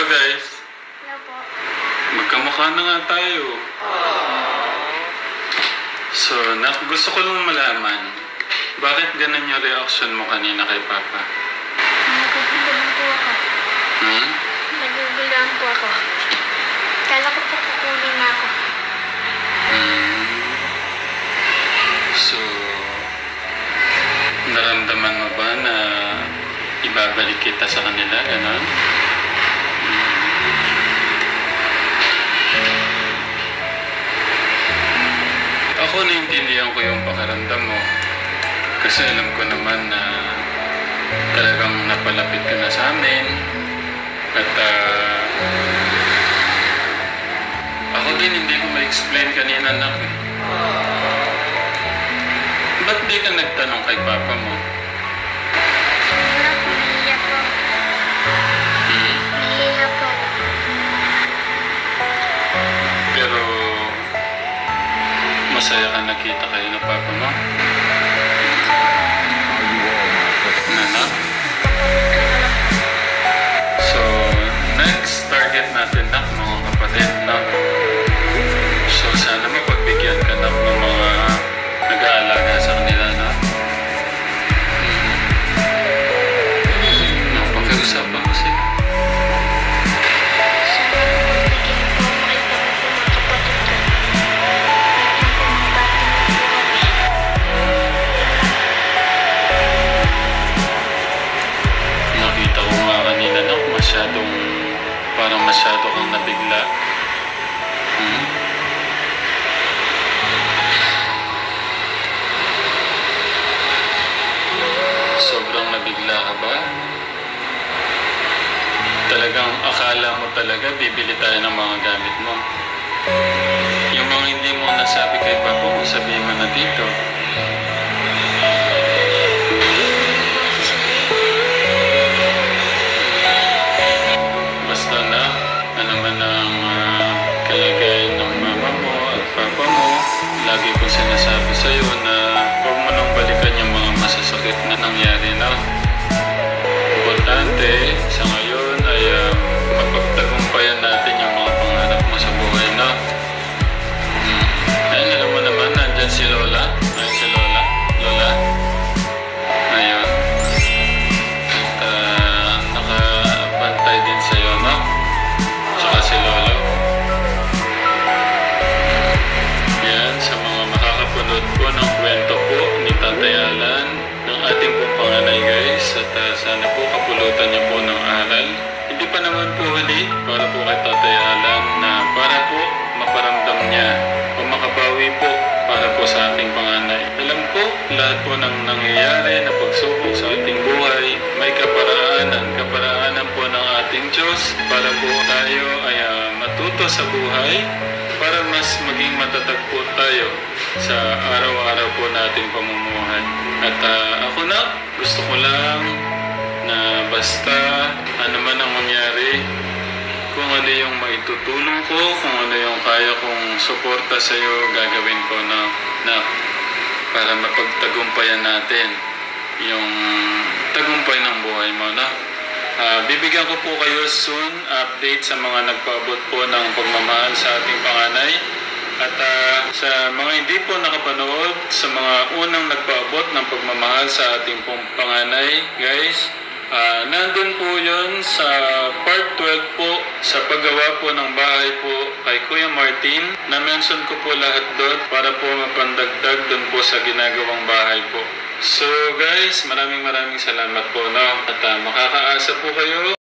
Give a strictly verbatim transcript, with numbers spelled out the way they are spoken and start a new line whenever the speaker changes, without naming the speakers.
guys.
Hello po.
Magkamukha na nga tayo. So, nak gusto ko lang malaman, bakit ganun yung reaction mo kanina kay Papa?
Nagugulan po ako.
Hmm?
Nagugulan po ako. Kala ko po kukunin na ako.
Hmm. So, naramdaman mo ba na ibabalik kita sa kanila? Ganon? Ako naiintindihan ko yung pakiramdam mo. Kasi alam ko naman na talagang napalapit ka na sa amin. At uh, ako din hindi ko ma-explain kanina, anak. Eh. Ba't di ka nagtanong kay Papa mo?
Wala po, niiyak po.
Hmm?
Niiyak po.
Pero masaya ka nakita kayo ng Papa mo? Nana? So, next target natin na mga kapatid na. So, sana mapagbigyan ka na ng mga nag-aalaga sa kanila na. Hmm. Napakiusapan kasi.
Sana mapagbigyan po makita ko po mga kapatid ko. Kahit na po mga bata na po kami.
Nakita ko nga kanina na masyadong, parang masyado kang nabigla. Hmm? Sobrang nabigla ka ba? Talagang akala mo talaga bibili tayo ng mga gamit mo. Yung mga hindi mo nasabi kay Papa mo, sabihin mo na dito. Basta na, ano man ang uh, kalagayan ng mama mo at papa mo, lagi ko sinasabi sa'yo na huwag mo nang balikan yung mga masasakit na nangyari na. Importante sa ngayon ay uh, mapagtagumpayan natin yung mga pangarap mo sa buhay na. Hmm. Ayun, alam mo naman, nandyan si Lola. Ayun si Lola. Lola. Ayun. At uh, nakabantay din sa'yo, no? Tsaka si Lolo. Yan, sa mga makakapunod po ng kwento po ni Tatay Alan, ng ating pong panganay guys, at uh, sana po kapulutan niyo po ng aral. Hindi pa naman po huli para po kay Tatay Alan na para po maparamdam niya o makabawi po para po sa ating panganay. Alam ko, lahat po ng nangyayari na pagsubok sa ating buhay, may kaparaanan, kaparaanan po ng ating Diyos para po tayo ay uh, matuto sa buhay, para mas maging matatag po tayo sa araw-araw po nating pamumuhay. At uh, ako na, gusto ko lang na basta ano man ang mangyari, kung ano yung maitutulong ko, kung ano yung kaya kong suporta sa iyo, gagawin ko na, na para mapagtagumpayan natin yung tagumpay ng buhay mo, na. Uh, bibigyan ko po kayo soon update sa mga nagpaabot po ng pagmamahal sa ating panganay. At uh, sa mga hindi po nakapanood, sa mga unang nagpaabot ng pagmamahal sa ating pong panganay, guys, uh, nandun po yun sa part twelve po, sa paggawa po ng bahay po kay Kuya Martin. Na-mention ko po lahat doon para po mapandagdag doon po sa ginagawang bahay po. So guys, maraming maraming salamat po, no? At uh, makakaasa po kayo